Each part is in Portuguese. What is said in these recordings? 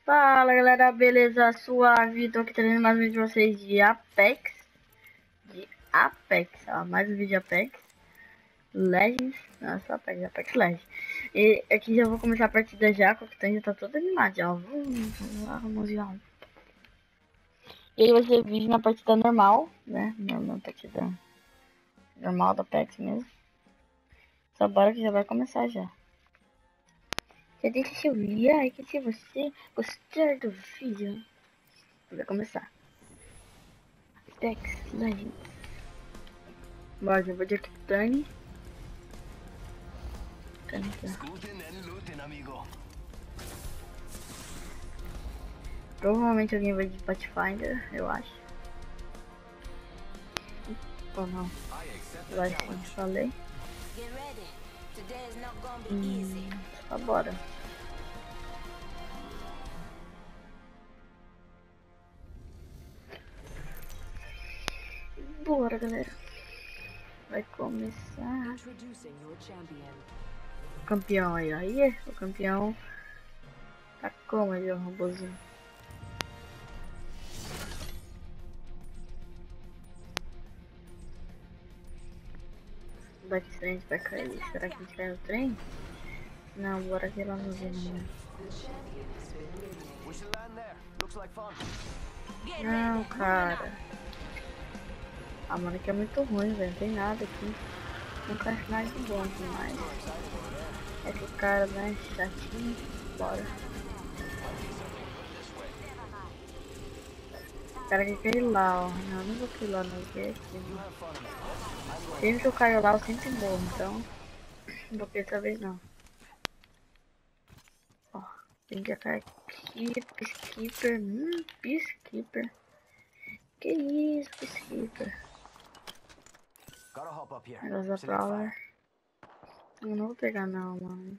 Fala galera, beleza? Suave, tô aqui trazendo mais um vídeo de vocês de Apex. Ó, mais um vídeo de Apex Legends. Nossa, Apex Legends. E aqui já vou começar a partida já, que o Octane já tá todo animado já, ó. Vamos lá, vamos lá. E aí vai ser vídeo na partida normal, né? Na partida normal da Apex mesmo. Só bora que já vai começar já. Já deixa seu like se você gostar do vídeo. Vai começar. Apex Legends. Bora, já vou de Octane. Provavelmente alguém vai de Pathfinder, eu acho. Ou não. Vai sim, falei. Só bora. Bora, galera. Vai começar. O campeão aí, o campeão tá como ele, o robôzinho. Bate trem vai cair. Será que a gente cai no trem? Não, bora aqui lá no vinho. Não, cara. Ah, mano, aqui é muito ruim, velho. Não tem nada aqui. Não acho nada de bom demais. Esse cara, né? Chatinho. Bora. O cara quer cair lá, ó. Não, não vou cair lá, não. Aqui. Sempre que eu caio lá, eu sempre morro. Então, não vou cair dessa vez, não. Ó, tem que cair aqui. Peacekeeper. Peacekeeper. Que isso, Peacekeeper? Negócio da Prowler. Eu não vou pegar não, mano.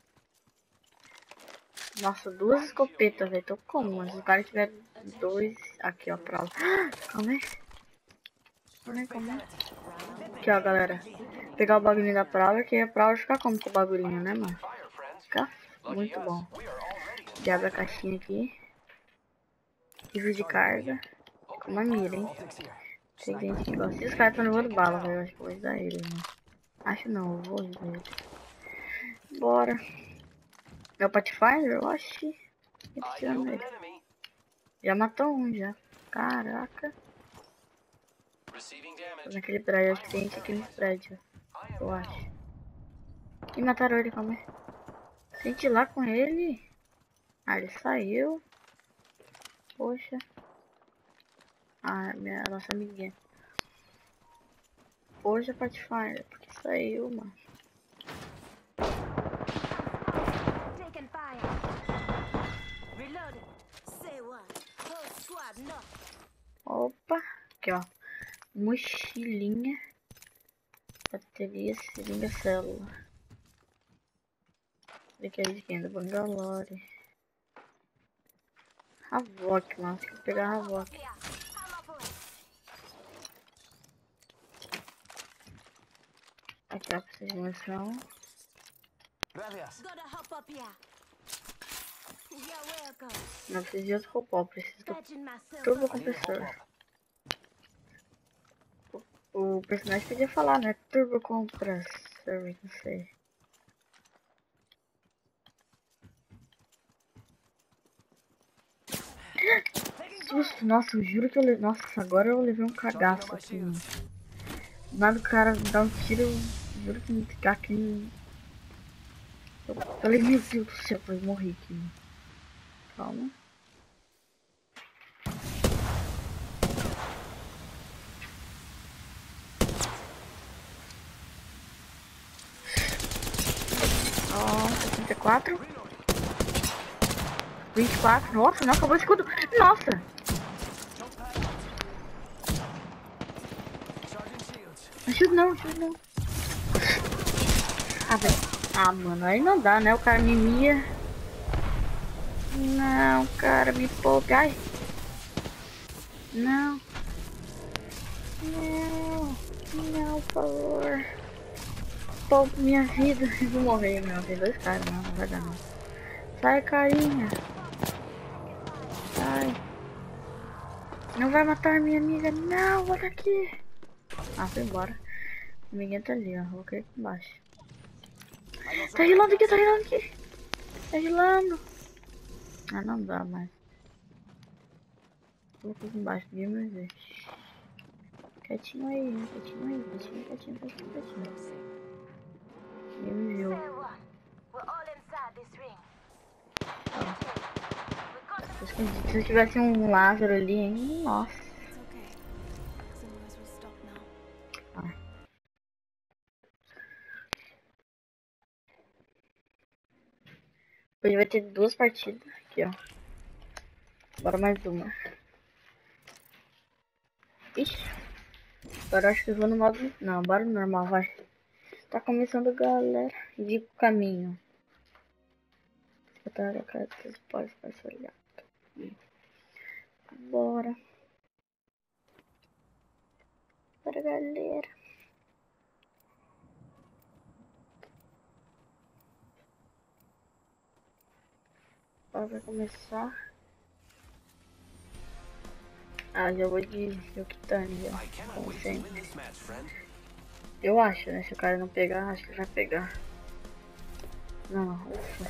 Nossa, duas escopetas, velho. Tô como? Mas se o cara tiver dois... Aqui, ó, Prowler. Calma aí. Calma aí. Aqui, ó, galera. Vou pegar o bagulhinho da Prowler, que a Prowler fica como com o bagulhinho, né, mano? Fica muito bom. Já abre a caixinha aqui. Livro de carga. Com uma mira, hein? Tem gente que gosta. E os caras estão levando bala, velho. Eu acho que eu vou ajudar ele, mano. Acho não, eu vou ajudar ele. Bora. É o Pathfinder? Oxi. Ele tirando ele. Já matou um já. Caraca. Naquele prédio, acho que tem gente aqui no prédio. Eu acho. E mataram ele, calma aí. Tem gente lá com ele? Ah, ele saiu. Poxa. Ah, a nossa amiguinha. Poxa, Pathfinder. Porque saiu, mano. Opa, aqui ó, mochilinha, bateria, seringa, célula. Aqui é de quem? Da Bangalore. Havok, mano, tem que pegar a Havok. Aqui ó, precisa de munição. Não preciso de outro robô, preciso do turbo compressor. O personagem podia falar, né? Turbo compressor, não sei. Susto, nossa, eu juro que eu levei. Nossa, agora eu levei um cagaço aqui, mano. Nada, o cara me dá um tiro, eu juro que me ficar aqui. Eu falei, meu Deus do céu, eu morri aqui, mano. Calma. Ó, 64. 24. Nossa, não acabou o escudo. Nossa! Ajuda não, ajuda não. Ah, velho. Ah, mano, aí não dá, né? O cara me mia. Não, cara, me poupe. Ai. Não. Não. Não, por favor. Poupe minha vida. Eu vou morrer, não. Tem dois caras, não vai dar não. Sai, carinha. Não vai matar minha amiga, não, olha aqui. Ah, foi embora. A amiguinha tá ali, ó. Vou cair aqui embaixo. Tá rilando aqui, tá rilando aqui. Tá rilando. Ah, não dá mais. Vou aqui embaixo, ninguém me vê. Quietinho aí, quietinho aí, quietinho, quietinho, quietinho, quietinho. Ninguém me viu. Se eu tivesse um Lázaro ali, hein? Nossa. Ah. Hoje vai ter 2 partidas. Aqui, ó. Bora mais uma. Ixi. Agora eu acho que eu vou no modo... Não, bora no normal, vai. Tá começando, galera. Indica o caminho. Botar a cara dos pais para olhar. Bora. Bora, galera. Agora vai começar. Ah, já vou de Yokitani já. Como sempre. Eu acho, né? Se o cara não pegar, acho que ele vai pegar. Não, ufa.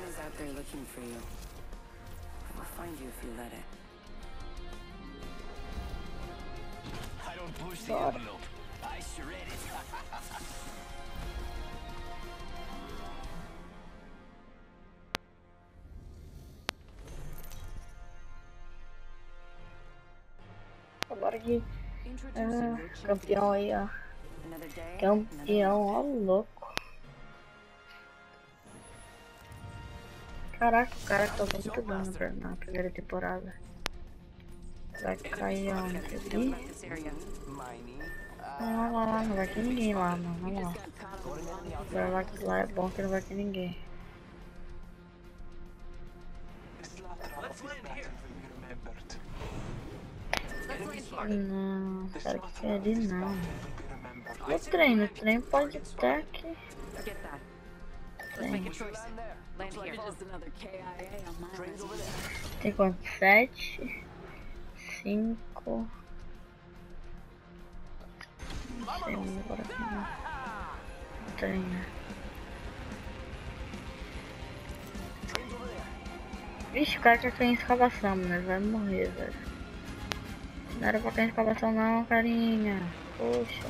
Bora. Agora que campeão aí, ó. Campeão, ó, louco. Caraca, o cara tá muito dano na primeira temporada. Vai cair onde? Ali? Não, lá, não vai ter ninguém lá, mano. Vamos lá. Vai lá que lá é bom que não vai ter ninguém. Não, cara, que é ali não. No trem pode até que... Tem quanto? 7, 5... Não sei, agora não tem, né? Vixe, o cara tá sem escavação, mano. Vai morrer, velho. Não era pra ter escavação não, carinha. Poxa.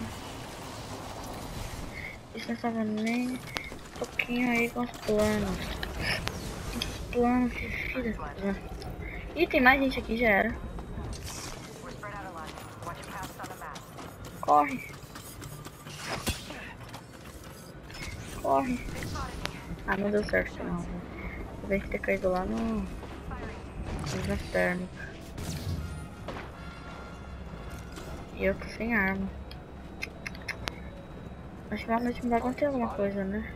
Isso não estava nem um pouquinho aí com os planos. Os planos, filha. Ih, tem mais gente aqui, já era. Corre. Corre. Ah, não deu certo não. Vou ver que ter caído lá no... na térmica. E eu tô sem arma. Acho que realmente não vai acontecer alguma coisa, né?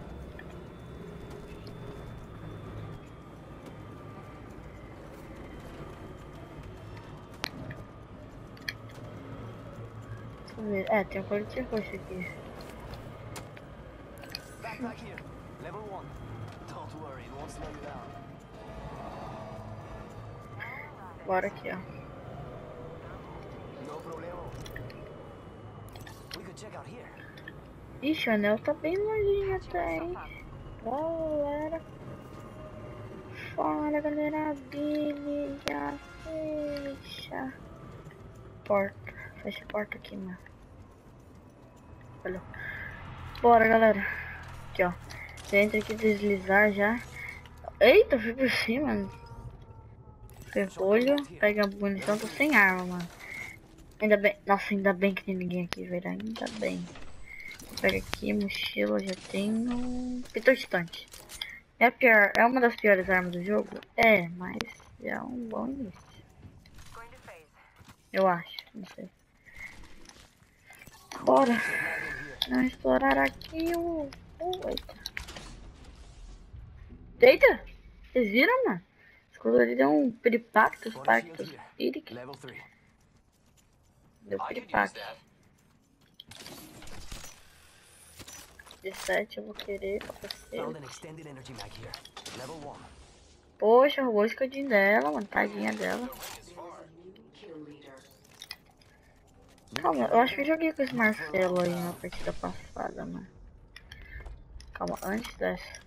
Deixa eu ver. É, tem um colete roxo aqui. Bora aqui, ó. Ixi, o anel tá bem longinho até, hein? Galera. Fora, galera. Billy já fecha. Porta. Fecha a porta aqui, mano. Olha. Bora, galera. Aqui, ó. Você entra aqui, deslizar já. Eita, fui por cima. Ferrolho. Pega a munição. Tô sem arma, mano. Ainda bem. Nossa, ainda bem que tem ninguém aqui, velho. Ainda bem. Pega aqui, mochila, já tenho. Pitor distante. É a pior, é uma das piores armas do jogo? É, mas é um bom início. Eu acho, não sei. Bora! Não explorar aqui o... eita. Eita! Vocês viram, mano? Esse escudo ali deu um peripactus, pactus, iric. Deu peripactus. 17 eu vou querer capacete. Poxa, roubou o escudinho dela, mano. Tadinha dela. Calma, eu acho que eu joguei com esse Marcelo aí na partida passada, mano. Calma, antes dessa.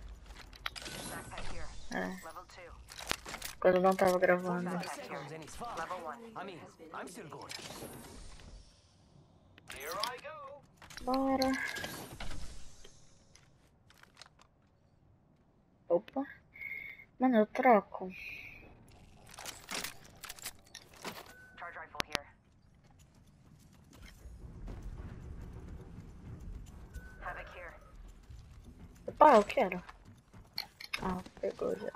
É. Quando eu não tava gravando. Bora. Opa. Mano, eu troco. Opa, eu quero. Ah, pegou já.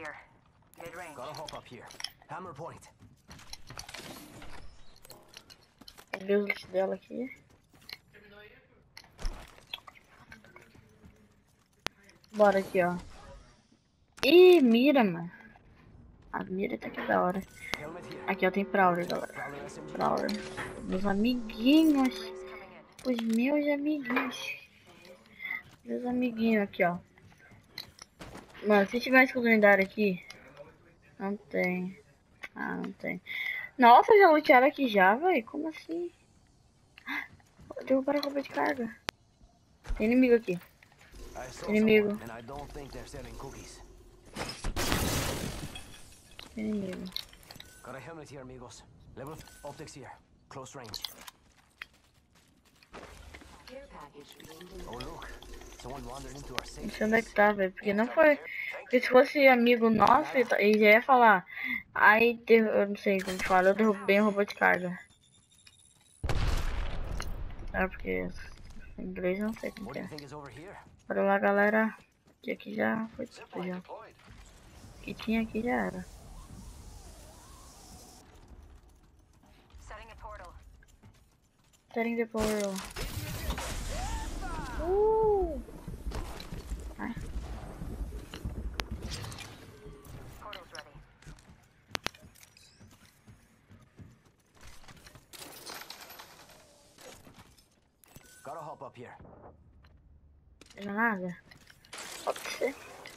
Peguei os lixos dela aqui. Bora aqui, ó. Ih, mira, mano. A mira tá aqui da hora. Aqui, ó, tem Prowler, galera. Prowler. Meus amiguinhos. Os meus amiguinhos. Meus amiguinhos aqui, ó. Mano, se tiver escudo lendário aqui... Não tem. Ah, não tem. Nossa, já lutearam aqui já, velho? Como assim? Derrubaram a roupa de carga. Tem inimigo aqui. Tem inimigo. Tem inimigo. Got a helmet here, amigos. Level optics here. Close range. Oh, look. Someone wandered into our safe. Não sei onde é que tá, velho. Porque não foi. Porque se fosse amigo nosso, ele já ia falar. Aí, eu não sei como fala. Eu derrubei um robô de carga. É porque em inglês eu não sei como que é. Bora lá, galera. Que aqui já foi tudo já. O que tinha aqui já era. Setting the portal. Ai. Gotta hop up here. Não nada? Pode ser.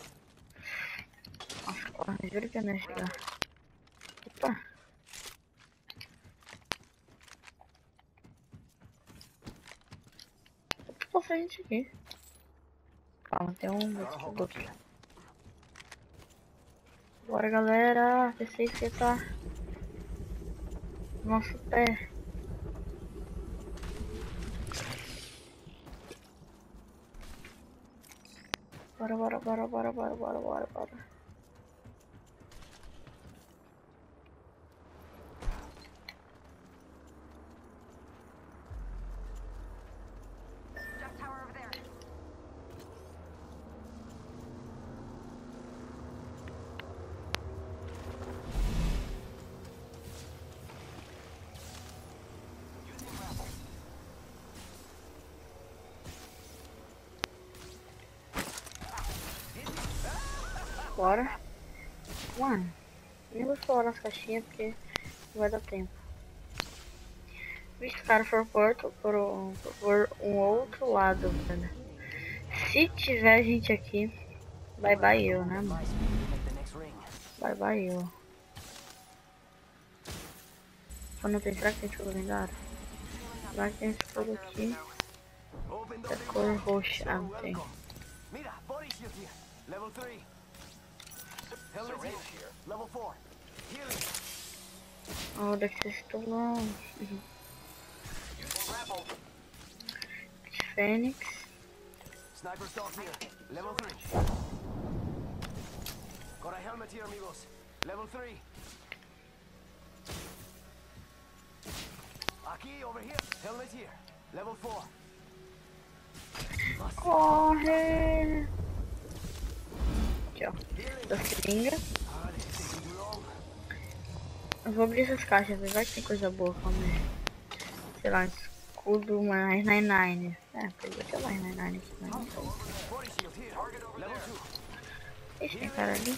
Nossa, corre, juro que eu não ia chegar. Opa. Passa a gente aqui. Calma, tem um aqui. Bora, galera. Esse aí tá no nosso pé. Bora, bora, bora, bora, bora, bora, bora, bora. Bora. Mano, nem vou falar nas caixinhas porque não vai dar tempo. Vixe, os caras foram por um outro lado, velho. Se tiver gente aqui, bye bye eu, né, mano? Bye bye eu. Só não tem, será que tem fogo lendário? Será que tem esse fogo aqui? É cor roxa. Ah, não tem. Onde é que vocês estão lá? Fênix. Sniper stock here. Level 3. Got a helmet here, amigos. Level 3. Aqui, over here. Helmet here. Level 4. Corre! Aqui, ó. Da seringa. Eu vou abrir essas caixas, vai que tem coisa boa, calma aí. Sei lá, escudo, uma 999. É, pegou até lá 999 aqui, mas não sei. Ixi, tem cara ali.